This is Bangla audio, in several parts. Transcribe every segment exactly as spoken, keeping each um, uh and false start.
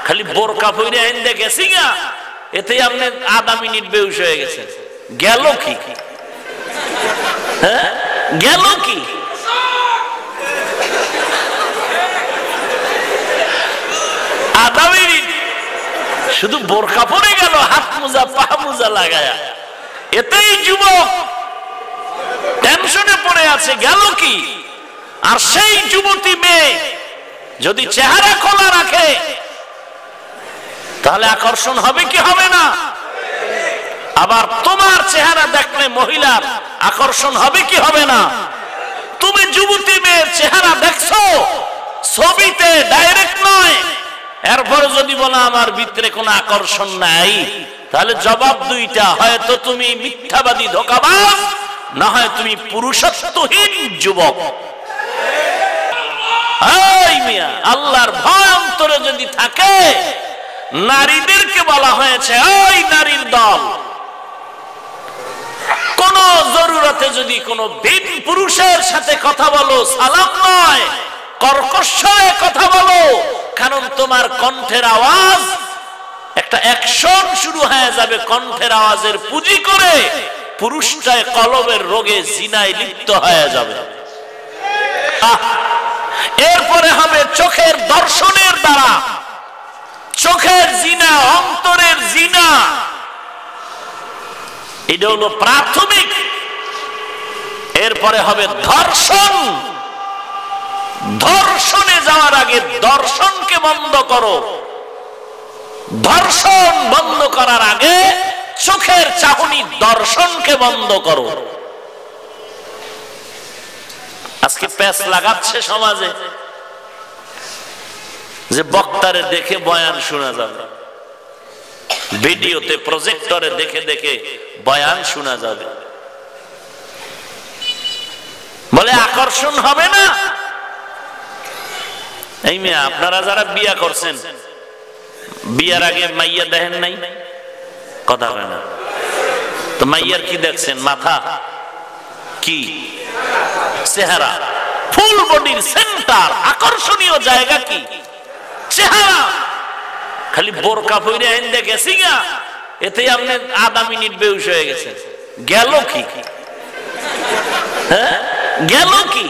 খালি বোরকা পরে আইন্দে গেছি গা, এতে আপনি আধা মিনিট বেহুশ হয়ে গেছেন। গেল কি? হ্যাঁ গেল কি? আধা মিনিট শুধু বোরকা পরে গেল, হাত মোজা পা মোজা লাগায়া, এতেই যুবক টেনশনে পড়ে আছে, গেল কি? আর সেই যুবতী মেয়ে যদি চেহারা খোলা রাখে তাহলে আকর্ষণ হবে কি হবে না? আবার তোমার চেহারা দেখলে মহিলার আকর্ষণ হবে কি হবে না? তুমি যুবতী মেয়ের চেহারা দেখছো ছবিতে, ডাইরেক্ট নয়, এরপর যদি বলো আমার ভিতরে কোনো আকর্ষণ নাই, তাহলে জবাব দুইটা, হয়তো তুমি মিথ্যাবাদী ধোঁকাবাজ, না হয় তুমি পুরুষত্বহীন যুবক। এই মিয়া, আল্লাহর ভয় অন্তরে যদি থাকে, নারীদেরকে বলা হয়েছে ওই নারীর দল, কোন জরুরতে যদি কোন ভিন পুরুষের সাথে কথা বলো, সালাম নয়, কর্কশে কথা বলো, কারণ তোমার কণ্ঠের আওয়াজ একটা অ্যাকশন শুরু হয়ে যাবে, কণ্ঠের আওয়াজের পুঁজি করে পুরুষটায় কলবের রোগে জিনায় লিপ্ত হয়ে যাবে। এরপরে হবে চোখের দর্শনের দ্বারা, চোখের জিনা, অন্তরের জিনা, এটা হলো প্রাথমিক। এরপরে হবে ধর্ষণ। ধর্ষণে যাওয়ার আগে দর্শনকে বন্ধ করো, ধর্ষণ বন্ধ করার আগে চোখের চাহনি দর্শনকে বন্ধ করো। আজকে প্যাচ লাগাচ্ছে সমাজে যে বক্তারে দেখে বয়ান শোনা যাবে, ভিডিওতে প্রজেক্টরে দেখে দেখে বয়ান শোনা যাবে, বলে আকর্ষণ হবে না। এই মেয়ে, আপনারা যারা বিয়া করছেন, বিয়ার আগে মাইয়া দেখেন নাই? কথা হয় না তো, মাইয়ার কি দেখছেন? মাথা কি, চেহারা, ফুল বডির সেন্টার, আকর্ষণীয় জায়গা কি? চেহারা। খালি বোরকা পরে আইন্দে গেছি গা, এতে আপনি আধা মিনিট বেহুশ হয়ে গেছেন। গেল কি? হ্যাঁ গেল কি?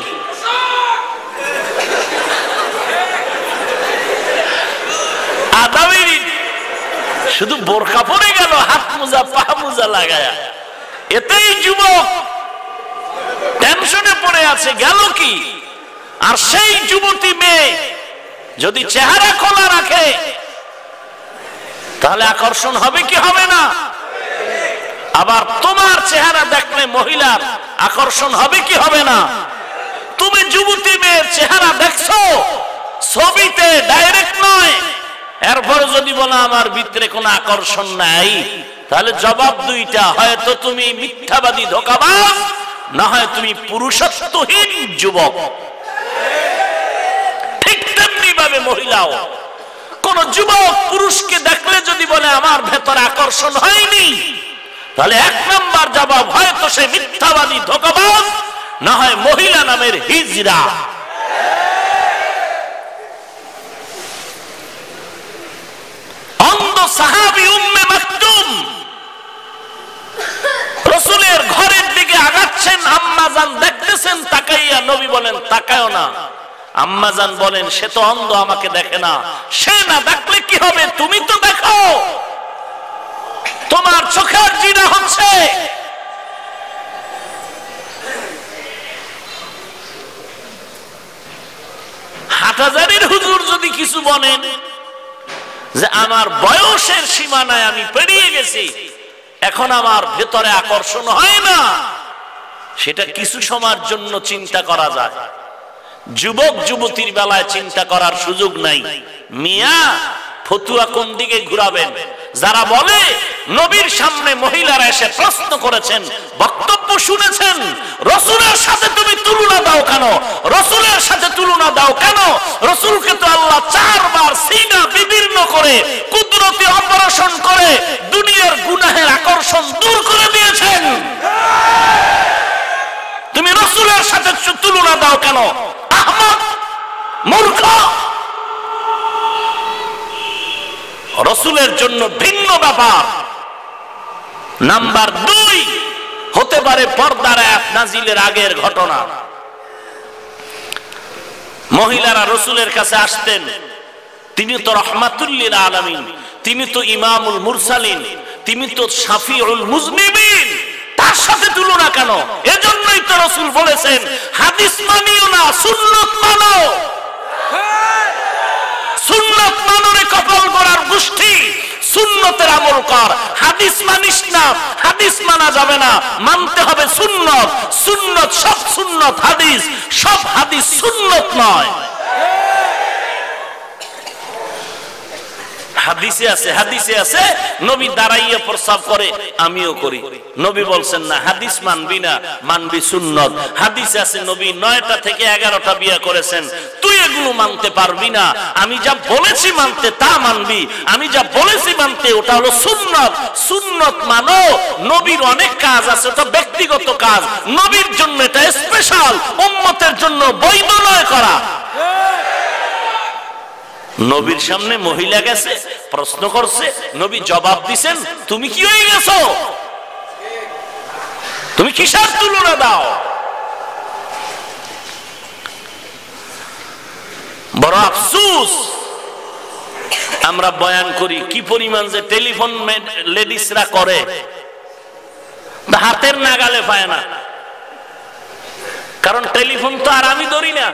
আধা মিনিট শুধু বোরকা পরে গেল, হাত মোজা পা মোজা লাগায়া, এতেই যুবক টেনশনে পড়ে আছে, গেল কি? আর সেই যুবতী মেয়ে যদি চেহারা খোলা রাখে তাহলে আকর্ষণ হবে কি হবে না? আবার তোমার চেহারা দেখলে মহিলার আকর্ষণ হবে কি হবে না? তুমি যুবতী মেয়ের চেহারা দেখছো ছবিতে, ডাইরেক্ট নয়, এরপর যদি বলো আমার ভিতরে কোনো আকর্ষণ নাই, তাহলে জবাব দুইটা, হয়তো তুমি মিথ্যাবাদী ধোঁকাবাজ, না হয় তুমি পুরুষত্বহীন যুবক। ঠিক তেমনি ভাবে মহিলাও, কোন যুবক পুরুষকে দেখলে যদি বলে আমার ভেতরে আকর্ষণ হয়নি, তাহলে এক নাম্বার জবাব, হয়তো সে মিথ্যাবাদী ধোঁকাবাজ, না হয় মহিলা নামের হিজড়া। অন্ধ সাহাবী উম্মে মাকতুম রাসূলের ঘরের দিকে আগাচ্ছেন, আম্মাজান দেখতেছেন তাকাইয়া, নবী বলেন তাকায়ও না। আম্মাজান বলেন সে তো অন্ধ, আমাকে দেখে না। সে না দেখলে কি হবে, তুমি তো দেখো, তোমার চোখের জিনা হচ্ছে। হাটহাজারীর হুজুর যদি কিছু বলেন যে আমার বয়সের সীমানায় আমি পেরিয়ে গেছি, এখন আমার ভেতরে আকর্ষণ হয় না, সেটা কিছু সময়ের জন্য চিন্তা করা যায়। যুবক যুবতীর বেলায় চিন্তা করার সুযোগ নাই। মিয়া, ফতুয়া কোন দিকে ঘুরাবেন? যারা বলে নবীর সামনে মহিলারা এসে প্রশ্ন করেছেন, বক্তব্য শুনেছেন, রাসূলের সাথে তুমি তুলনা দাও কেন? রাসূলের সাথে তুলনা দাও কেন? রাসূলকে তো আল্লাহ চারবার সিনা বিদীর্ণ করে, কুদরতি অপারেশন করে দুনিয়ার গুনাহের আকর্ষণ দূর করে দিয়েছেন। তুমি রাসূলের সাথে তুলনা দাও কেন? আহমদ, মূর্খ। রসুলের জন্য ভিন্ন ব্যাপার। নাম্বার দুই, হতে পারে পর্দার আয়াত নাজিলের আগের ঘটনা। মহিলারা রসুলের কাছে আসতেন, তিনি তো রহমাতুল লিল আলামিন, তিনি তো ইমামুল মুরসালিন, তিনি তো শাফিউল মুজনিবিন, তার সাথে তুলনা কেন? এজন্যই তো রসুল বলেছেন হাদিস মানিও না, সুন্নত মানো। সুন্নত মানরে কপাল গড়ার গোষ্ঠী, সুন্নতের আমল কর। হাদিস মানিস না, হাদিস মানা যাবে না, মানতে হবে সুন্নত। সুন্নত সব সুন্নত হাদিস, সব হাদিস সুন্নত নয়। হাদিসে আছে, হাদিসে আছে নবী দাঁড়াইয়া প্রস্রাব করে, আমিও করি। নবী বলছেন না হাদিস মানবি না, মানবি সুন্নত। হাদিসে আছে নবী নয়টা থেকে এগারোটা বিয়ে করেছেন, তুই এগুলো মানতে পারবি না। আমি যা বলেছি মানতে তা মানবি, আমি যা বলেছি মানতে ওটা হলো সুন্নত। সুন্নত মানো। নবীর অনেক কাজ আছে, ওটা ব্যক্তিগত কাজ, নবীর জন্য এটা স্পেশাল, উম্মতের জন্য বৈধ নয় করা। নবীর সামনে মহিলা গেছে, প্রশ্ন করছে, নবী জবাব দিছেন, তুমি কি হয়ে গেছো? তুমি কিসের তুলনা দাও? বড় আফসোস, আমরা বয়ান করি কি পরিমাণ যে টেলিফোন লেডিসরা করে, হাতের নাগালে পায় না। কারণ টেলিফোন তো আর আমি ধরি না।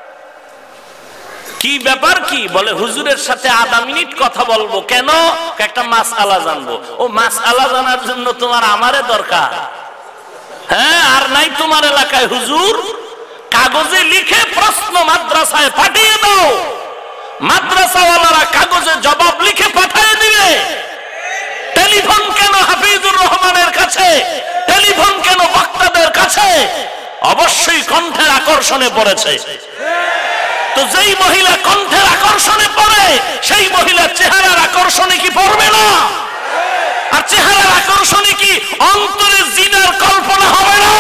কি ব্যাপার কি বলে, হুজুরের সাথে আধা মিনিট কথা বলবো। কেন? একটা মাসআলা জানবো। ও মাসআলা জানার জন্য তোমার আমারে দরকার? হ্যাঁ, আর নাই তোমার এলাকায় হুজুর? কাগজে লিখে প্রশ্ন মাদ্রাসায় পাঠিয়ে দাও, মাদ্রাসাওয়ালারা কাগজে জবাব লিখে পাঠিয়ে দিবে। টেলিফোন কেন হাফিজুর রহমানের কাছে? টেলিফোন কেন বক্তাদের কাছে? অবশ্যই কণ্ঠের আকর্ষণে পড়েছে। তো যেই মহিলা কণ্ঠের আকর্ষণে পড়ে, সেই মহিলা চেহারার আকর্ষণে কি পড়বে না? আর চেহারার আকর্ষণে কি অন্তরে জিনার কল্পনা হবে না?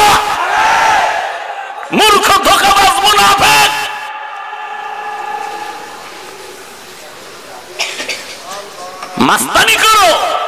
মূর্খ, ধোঁকাবাজ, মুনাফিক। মাস্তানি করো।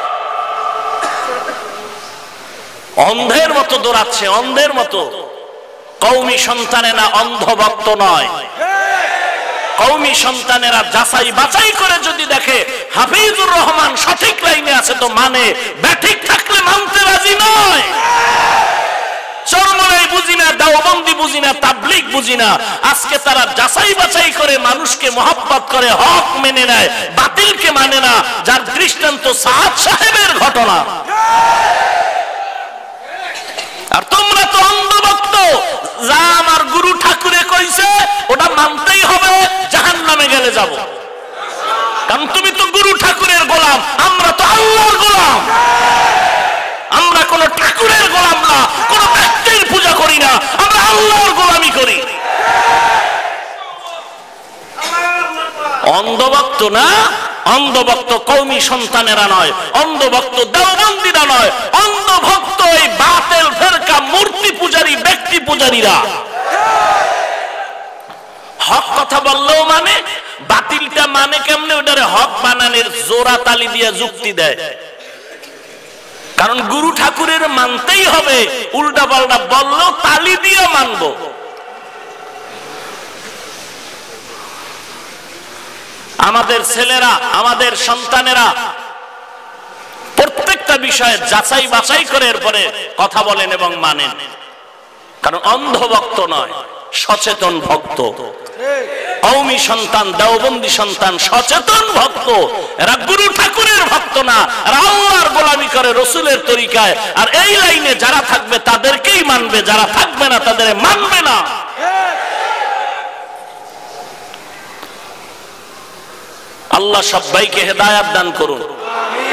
অন্ধের মতো দৌড়াচ্ছে, অন্ধের মতো। কওমি সন্তানেরা অন্ধভক্ত নয়। কওমি সন্তানেরা যাচাই বাছাই করে যদি দেখে হাফিজুর রহমান সঠিক লাইনে আছে তো মানে, ব্যাঠিক থাকলে মানতে রাজি নয়। চরমরাই বুঝি না, দেওবন্দি বুঝি না, তাবলিগ বুঝি না। আজকে তারা যাচাই বাছাই করে মানুষকে মহব্বত করে, হক মেনে নেয়, বাতিলকে মানে না। যার দৃষ্টান্ত সাদ সাহেবের ঘটনা। আর তোমরা তো অন্ধভক্ত। যা আমার গুরু ঠাকুরে কইছে ওটা মানতেই হবে, জাহান্নামে গেলে যাব। কারণ তুমি তো গুরু ঠাকুরের গোলাম, আমরা তো আল্লাহর গোলাম। আমরা কোন ঠাকুরের গোলাম না, কোন ব্যক্তির পূজা করি না, আমরা আল্লাহর গোলামি করি। অন্ধভক্ত না, অন্ধভক্ত কওমি সন্তানেরা নয়, অন্ধভক্ত দেওবন্দিরা নয়, অন্ধভক্ত এই বাতিল ফেরকা মূর্তি পূজারী, ব্যক্তি পূজারীরা। হক কথা বললেও মানে, বাতিলটা মানে কেমনে? ওটারে হক বানানোর জোড়া তালি দিয়ে যুক্তি দেয়। কারণ গুরু ঠাকুরের মানতেই হবে, উল্টা পাল্টা বললেও তালি দিয়ে মানবো। আমাদের ছেলেরা, আমাদের সন্তানেরা প্রত্যেকটা বিষয়ে যাচাই বাছাই করে এরপরে কথা বলেন এবং মানেন। কারণ অন্ধভক্ত নয়, সচেতন ভক্ত। কওমি সন্তান, দেওবন্দি সন্তান সচেতন ভক্ত। এরা গুরু ঠাকুরের ভক্ত না, এরা আল্লাহর গোলামি করে রসুলের তরিকায়। আর এই লাইনে যারা থাকবে তাদেরকেই মানবে, যারা থাকবে না তাদের মানবে না। আল্লাহ সবাইকে হেদায়াত দান করুন।